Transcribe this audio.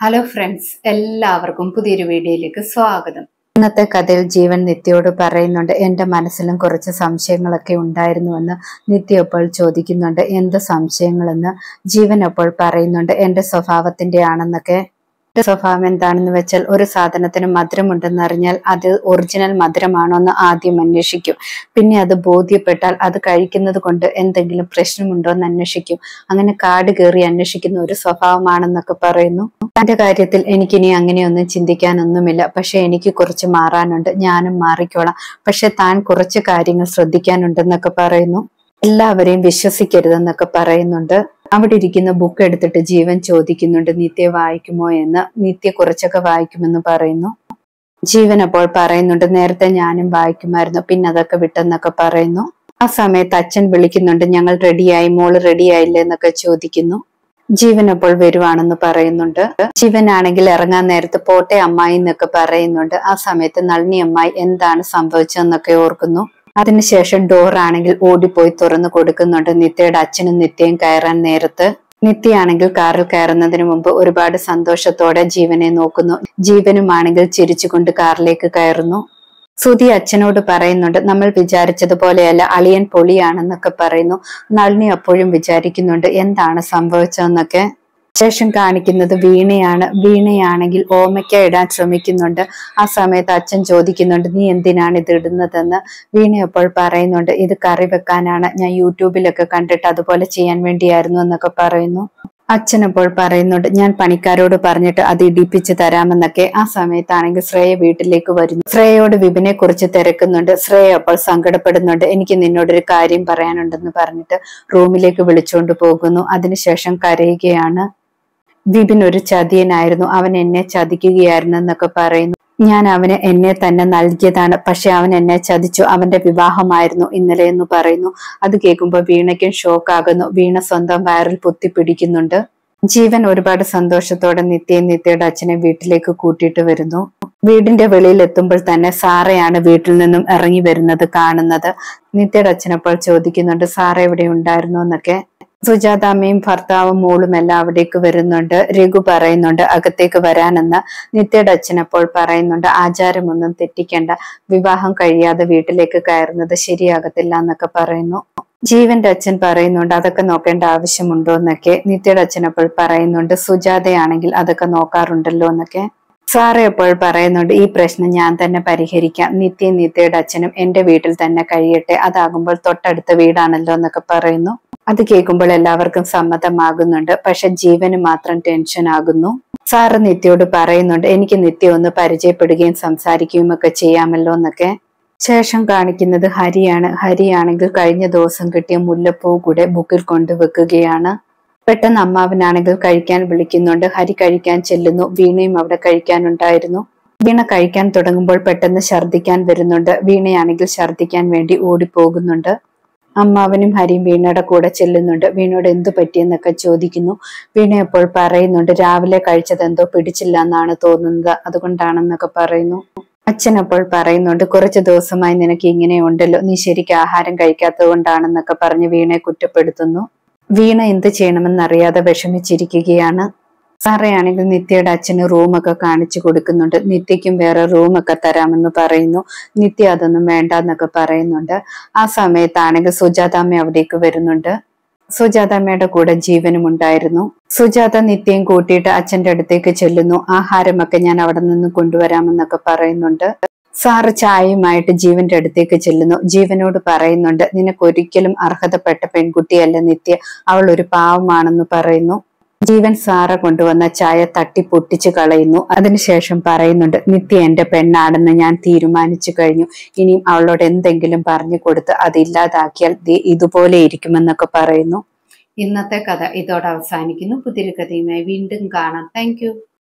Hello friends, എല്ലാവർക്കും പുതിയൊരു വീഡിയോയിലേക്ക് സ്വാഗതം. ഇന്നത്തെ കഥയിൽ ജീവൻ നിത്യയോട് പറയുന്നുണ്ട്, എൻ്റെ മനസ്സിലും കുറച്ച് സംശയങ്ങളൊക്കെ ഉണ്ടായിരുന്നുവെന്ന്. നിത്യ അപ്പോൾ ചോദിക്കുന്നുണ്ട്, എന്ത് സംശയങ്ങളെന്ന്. ജീവൻ അപ്പോൾ പറയുന്നുണ്ട്, എൻ്റെ സ്വഭാവത്തിൻ്റെ ആണെന്നൊക്കെ. സ്വഭാവം എന്താണെന്ന് വെച്ചാൽ, ഒരു സാധനത്തിന് മധുരമുണ്ടെന്ന് അറിഞ്ഞാൽ അത് ഒറിജിനൽ മധുരമാണോ എന്ന് ആദ്യം അന്വേഷിക്കും. പിന്നെ അത് ബോധ്യപ്പെട്ടാൽ അത് കഴിക്കുന്നത് കൊണ്ട് എന്തെങ്കിലും പ്രശ്നമുണ്ടോ എന്ന് അന്വേഷിക്കും. അങ്ങനെ കാട് കയറി അന്വേഷിക്കുന്ന ഒരു സ്വഭാവമാണെന്നൊക്കെ പറയുന്നു. തന്റെ കാര്യത്തിൽ എനിക്കിനി അങ്ങനെയൊന്നും ചിന്തിക്കാനൊന്നുമില്ല. പക്ഷെ എനിക്ക് കുറച്ച് മാറാനുണ്ട്, ഞാനും മാറിക്കോളാം. പക്ഷെ താൻ കുറച്ച് കാര്യങ്ങൾ ശ്രദ്ധിക്കാനുണ്ടെന്നൊക്കെ പറയുന്നു. എല്ലാവരെയും വിശ്വസിക്കരുതെന്നൊക്കെ പറയുന്നുണ്ട്. അവിടെ ഇരിക്കുന്ന ബുക്ക് എടുത്തിട്ട് ജീവൻ ചോദിക്കുന്നുണ്ട്, നിത്യ വായിക്കുമോ എന്ന്. നിത്യ കുറച്ചൊക്കെ വായിക്കുമെന്ന് പറയുന്നു. ജീവൻ അപ്പോൾ പറയുന്നുണ്ട്, നേരത്തെ ഞാനും വായിക്കുമായിരുന്നു, പിന്നെ അതൊക്കെ വിട്ടെന്നൊക്കെ പറയുന്നു. ആ സമയത്ത് അച്ഛൻ വിളിക്കുന്നുണ്ട്, ഞങ്ങൾ റെഡിയായി, മോള് റെഡിയായില്ലേ എന്നൊക്കെ ചോദിക്കുന്നു. ജീവൻ അപ്പോൾ വരുവാണെന്ന് പറയുന്നുണ്ട്. ജീവനാണെങ്കിൽ ഇറങ്ങാൻ നേരത്ത് പോട്ടെ അമ്മായി എന്നൊക്കെ പറയുന്നുണ്ട്. ആ സമയത്ത് നളിനി അമ്മായി എന്താണ് സംഭവിച്ചതെന്നൊക്കെ ഓർക്കുന്നു. അതിനുശേഷം ഡോർ ആണെങ്കിൽ ഓടിപ്പോയി തുറന്നു കൊടുക്കുന്നുണ്ട്. നിത്യയുടെ അച്ഛനും നിത്യയും കയറാൻ നേരത്ത് നിത്യയാണെങ്കിൽ കാറിൽ കയറുന്നതിന് മുമ്പ് ഒരുപാട് സന്തോഷത്തോടെ ജീവനെ നോക്കുന്നു. ജീവനുമാണെങ്കിൽ ചിരിച്ചുകൊണ്ട് കാറിലേക്ക് കയറുന്നു. സുധി അച്ഛനോട് പറയുന്നുണ്ട്, നമ്മൾ വിചാരിച്ചതുപോലെയല്ല, അളിയൻ പൊളിയാണെന്നൊക്കെ പറയുന്നു. നളിനി അപ്പോഴും വിചാരിക്കുന്നുണ്ട് എന്താണ് സംഭവിച്ചതെന്നൊക്കെ. ശേഷം കാണിക്കുന്നത് വീണയാണ്. വീണയാണെങ്കിൽ ഓമയ്ക്ക ഇടാൻ ശ്രമിക്കുന്നുണ്ട്. ആ സമയത്ത് അച്ഛൻ ചോദിക്കുന്നുണ്ട്, നീ എന്തിനാണ് ഇത് ഇടുന്നതെന്ന്. വീണ അപ്പോൾ പറയുന്നുണ്ട്, ഇത് കറി വെക്കാനാണ്, ഞാൻ യൂട്യൂബിലൊക്കെ കണ്ടിട്ട് അതുപോലെ ചെയ്യാൻ വേണ്ടിയായിരുന്നു എന്നൊക്കെ പറയുന്നു. അച്ഛൻ അപ്പോൾ പറയുന്നുണ്ട്, ഞാൻ പണിക്കാരോട് പറഞ്ഞിട്ട് അത് ഇടിപ്പിച്ച് തരാമെന്നൊക്കെ. ആ സമയത്താണെങ്കിൽ ശ്രേയ വീട്ടിലേക്ക് വരുന്നു. ശ്രേയയോട് വിപിനെ കുറിച്ച് തിരക്കുന്നുണ്ട്. ശ്രേയ അപ്പോൾ സങ്കടപ്പെടുന്നുണ്ട്. എനിക്ക് നിന്നോടൊരു കാര്യം പറയാനുണ്ടെന്ന് പറഞ്ഞിട്ട് റൂമിലേക്ക് വിളിച്ചുകൊണ്ട് പോകുന്നു. അതിനുശേഷം കരയുകയാണ്. വിപിൻ ഒരു ചതിയനായിരുന്നു, അവൻ എന്നെ ചതിക്കുകയായിരുന്നു എന്നൊക്കെ പറയുന്നു. ഞാൻ അവന് എന്നെ തന്നെ നൽകിയതാണ്, പക്ഷെ അവൻ എന്നെ ചതിച്ചു. അവന്റെ വിവാഹമായിരുന്നു ഇന്നലെ എന്ന് പറയുന്നു. അത് കേൾക്കുമ്പോൾ വീണയ്ക്കും ഷോക്കാകുന്നു. വീണ സ്വന്തം വയറിൽ പൊത്തിപ്പിടിക്കുന്നുണ്ട്. ജീവൻ ഒരുപാട് സന്തോഷത്തോടെ നിത്യയുടെ അച്ഛനെ വീട്ടിലേക്ക് കൂട്ടിയിട്ട് വരുന്നു. വീടിന്റെ വെളിയിൽ എത്തുമ്പോൾ തന്നെ സാറയാണ് വീട്ടിൽ നിന്നും ഇറങ്ങി വരുന്നത് കാണുന്നത്. നിത്യയുടെ അച്ഛനപ്പോൾ ചോദിക്കുന്നുണ്ട്, സാറ എവിടെ ഉണ്ടായിരുന്നു എന്നൊക്കെ. സുജാതാമ്മയും ഭർത്താവും മോളും എല്ലാം അവിടേക്ക് വരുന്നുണ്ട്. രഘു പറയുന്നുണ്ട് അകത്തേക്ക് വരാനെന്ന്. നിത്യയുടെ അച്ഛനപ്പോൾ പറയുന്നുണ്ട്, ആചാരമൊന്നും തെറ്റിക്കണ്ട, വിവാഹം കഴിയാതെ വീട്ടിലേക്ക് കയറുന്നത് ശരിയാകത്തില്ല എന്നൊക്കെ പറയുന്നു. ജീവന്റെ അച്ഛൻ പറയുന്നുണ്ട്, അതൊക്കെ നോക്കേണ്ട ആവശ്യമുണ്ടോ എന്നൊക്കെ. നിത്യയുടെ അച്ഛൻ അപ്പോൾ പറയുന്നുണ്ട്, സുജാതയാണെങ്കിൽ അതൊക്കെ നോക്കാറുണ്ടല്ലോ എന്നൊക്കെ. സാറേ അപ്പോൾ പറയുന്നുണ്ട്, ഈ പ്രശ്നം ഞാൻ തന്നെ പരിഹരിക്കാം, നിത്യയുടെ അച്ഛനും എന്റെ വീട്ടിൽ തന്നെ കഴിയട്ടെ, അതാകുമ്പോൾ തൊട്ടടുത്ത വീടാണല്ലോ എന്നൊക്കെ പറയുന്നു. അത് കേൾക്കുമ്പോൾ എല്ലാവർക്കും സമ്മതമാകുന്നുണ്ട്. പക്ഷെ ജീവന് മാത്രം ടെൻഷൻ ആകുന്നു. സാറ് നിത്യയോട് പറയുന്നുണ്ട്, എനിക്ക് നിത്യ ഒന്ന് പരിചയപ്പെടുകയും സംസാരിക്കുകയും ഒക്കെ ചെയ്യാമല്ലോ എന്നൊക്കെ. ശേഷം കാണിക്കുന്നത് ഹരിയാണ്. ഹരിയാണെങ്കിൽ കഴിഞ്ഞ ദിവസം കിട്ടിയ മുല്ലപ്പൂ കൂടെ ബുക്കിൽ കൊണ്ടുവെക്കുകയാണ്. പെട്ടെന്ന് അമ്മാവനാണെങ്കിൽ കഴിക്കാൻ വിളിക്കുന്നുണ്ട്. ഹരി കഴിക്കാൻ ചെല്ലുന്നു. വീണയും അവിടെ കഴിക്കാനുണ്ടായിരുന്നു. വീണ കഴിക്കാൻ തുടങ്ങുമ്പോൾ പെട്ടെന്ന് ഛർദ്ദിക്കാൻ വരുന്നുണ്ട്. വീണയാണെങ്കിൽ ഛർദ്ദിക്കാൻ വേണ്ടി ഓടിപ്പോകുന്നുണ്ട്. അമ്മാവനും ഹരിയും വീണയുടെ കൂടെ ചെല്ലുന്നുണ്ട്. വീണയോട് എന്തു പറ്റിയെന്നൊക്കെ ചോദിക്കുന്നു. വീണ അപ്പോൾ പറയുന്നുണ്ട്, രാവിലെ കഴിച്ചത് എന്തോ പിടിച്ചില്ല എന്നാണ് തോന്നുന്നത്, അതുകൊണ്ടാണെന്നൊക്കെ പറയുന്നു. അച്ഛൻ അപ്പോൾ പറയുന്നുണ്ട്, കുറച്ച് ദിവസമായി നിനക്ക് ഇങ്ങനെ ഉണ്ടല്ലോ, നീ ശരിക്കും ആഹാരം കഴിക്കാത്തത് കൊണ്ടാണെന്നൊക്കെ പറഞ്ഞ് വീണയെ കുറ്റപ്പെടുത്തുന്നു. വീണ എന്ത് ചെയ്യണമെന്നറിയാതെ വിഷമിച്ചിരിക്കുകയാണ്. സാറയാണെങ്കിൽ നിത്യയുടെ അച്ഛന് റൂമൊക്കെ കാണിച്ചു കൊടുക്കുന്നുണ്ട്. നിത്യയ്ക്കും വേറെ റൂമൊക്കെ തരാമെന്ന് പറയുന്നു. നിത്യ അതൊന്നും വേണ്ട എന്നൊക്കെ പറയുന്നുണ്ട്. ആ സമയത്താണെങ്കിൽ സുജാതാമ്മ അവിടേക്ക് വരുന്നുണ്ട്. സുജാതാമ്മയുടെ കൂടെ ജീവനും ഉണ്ടായിരുന്നു. സുജാത നിത്യയും കൂട്ടിയിട്ട് അച്ഛന്റെ അടുത്തേക്ക് ചെല്ലുന്നു. ആഹാരമൊക്കെ ഞാൻ അവിടെ നിന്ന് കൊണ്ടുവരാമെന്നൊക്കെ പറയുന്നുണ്ട്. സാറ് ചായയുമായിട്ട് ജീവന്റെ അടുത്തേക്ക് ചെല്ലുന്നു. ജീവനോട് പറയുന്നുണ്ട്, നിനക്കൊരിക്കലും അർഹതപ്പെട്ട പെൺകുട്ടിയല്ല നിത്യ, അവൾ ഒരു പാവമാണെന്ന് പറയുന്നു. ജീവൻ സാറ കൊണ്ടുവന്ന ചായ തട്ടി പൊട്ടിച്ചു കളയുന്നു. അതിനുശേഷം പറയുന്നുണ്ട്, നിത്യ എന്റെ പെണ്ണാണെന്ന് ഞാൻ തീരുമാനിച്ചു കഴിഞ്ഞു, ഇനിയും അവളോട് എന്തെങ്കിലും പറഞ്ഞു കൊടുത്ത് അതില്ലാതാക്കിയാൽ ഇതുപോലെ ഇരിക്കുമെന്നൊക്കെ പറയുന്നു. ഇന്നത്തെ കഥ ഇതോടെ അവസാനിക്കുന്നു. പുതിയൊരു കഥയുമായി വീണ്ടും കാണാം. താങ്ക്